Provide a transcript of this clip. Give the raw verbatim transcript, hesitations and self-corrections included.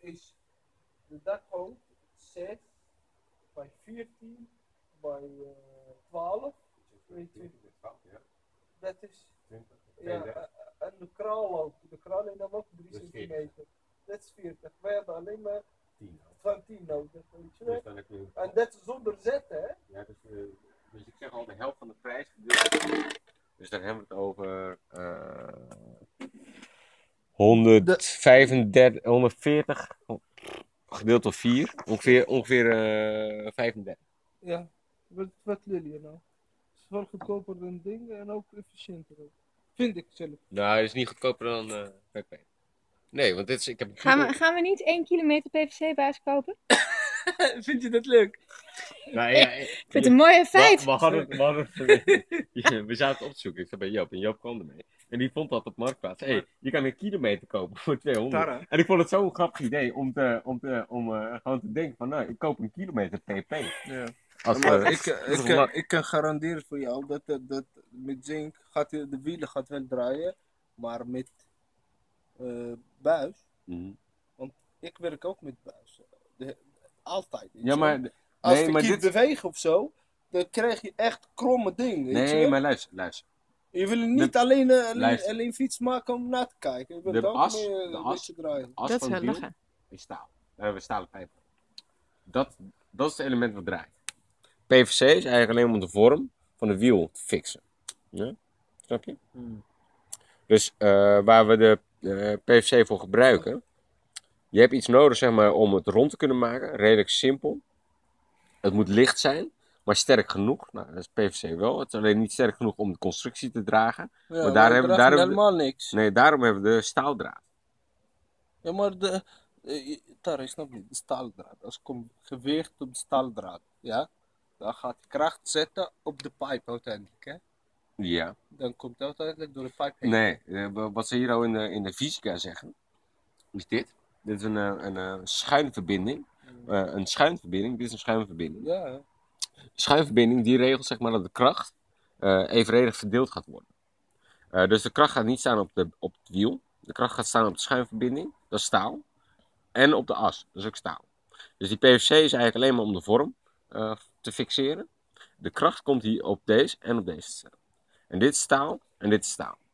is de dakgoot zes bij veertien bij uh, twaalf. tweeëntwintig. Ja. Dat is. twintig. Ja, uh, en de kraal ook. De kraal in ook drie centimeter. Dat is veertig. Wij hebben alleen maar tien. van tien nodig. Weet je wel? Dus dan heb je... En dat is zonder zetten, hè? Ja, dus, uh, dus ik zeg al de helft van de prijs. Dus dan hebben we het over uh, honderdvijfendertig, honderdveertig gedeeld door vier, ongeveer, ongeveer uh, vijfendertig. Ja, wat, wat wil je nou? Het is wel goedkoper dan dingen en ook efficiënter ook. Vind ik zelf. Nou, het is niet goedkoper dan uh, P P. Nee, want dit is, ik heb... Gaan we, gaan we niet één kilometer P V C-baas kopen? Vind je dat leuk? Nou, ja, ik vind het een mooie feit. We, we, hadden, we, hadden, we zaten op te zoeken. Ik zei bij Joop en Joop kwam ermee. En die vond dat op Marktplaats. Hé, hey, je kan een kilometer kopen voor tweehonderd. Tarra. En ik vond het zo'n grappig idee om, te, om, te, om uh, gewoon te denken van, nou, ik koop een kilometer P P. Ja. Als, maar uh, ik, ik, ik, kan, ik kan garanderen voor jou dat, dat, dat met zink gaat de, de wielen gaat wel draaien, maar met uh, buis. Mm-hmm. Want ik werk ook met buis. De, altijd. Ja, maar, de, als nee, je maar dit... bewegen of zo, dan krijg je echt kromme dingen. Nee, je? maar luister, luister. Je wil niet de, alleen, uh, alleen, luister. alleen fiets maken om na te kijken. Je wilt de ook as, mee, de een as, draaien. de as dat van het wiel is staal. We hebben stalen pijpen. Dat, dat is het element wat draait. P V C is eigenlijk alleen om de vorm van de wiel te fixen. Ja? Snap je? Hmm. Dus uh, waar we de uh, P V C voor gebruiken, je hebt iets nodig zeg maar, om het rond te kunnen maken. Redelijk simpel. Het moet licht zijn, maar sterk genoeg. Nou, dat is P V C wel. Het is alleen niet sterk genoeg om de constructie te dragen. Ja, maar daar hebben we daar helemaal de, niks. Nee, daarom hebben we de staaldraad. Ja, maar de... Uh, daar is nog niet de staaldraad. Als komt gewicht op de staaldraad, ja, dan gaat de kracht zetten op de pijp uiteindelijk, hè? Ja. Dan komt het uiteindelijk door de pijp heen. Nee, uh, wat ze hier al in de, in de fysica zeggen, is dit. Dit is een, een, een schuinverbinding. Uh, een schuinverbinding, dit is een schuinverbinding. Ja. Hè? Schuinverbinding die regelt zeg maar dat de kracht uh, evenredig verdeeld gaat worden. Uh, dus de kracht gaat niet staan op, de, op het wiel. De kracht gaat staan op de schuinverbinding, dat is staal. En op de as, dat is ook staal. Dus die P V C is eigenlijk alleen maar om de vorm uh, te fixeren. De kracht komt hier op deze en op deze te staan. En dit is staal en dit is staal.